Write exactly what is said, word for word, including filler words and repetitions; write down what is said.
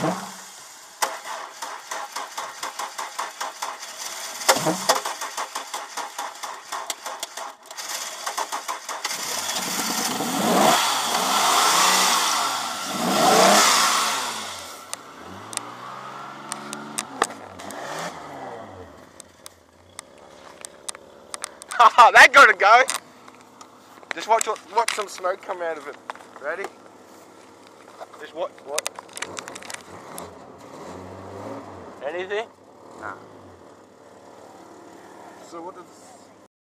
That gotta go. Just watch watch some smoke come out of it. Ready? Just what what? Anything? Nah. So what does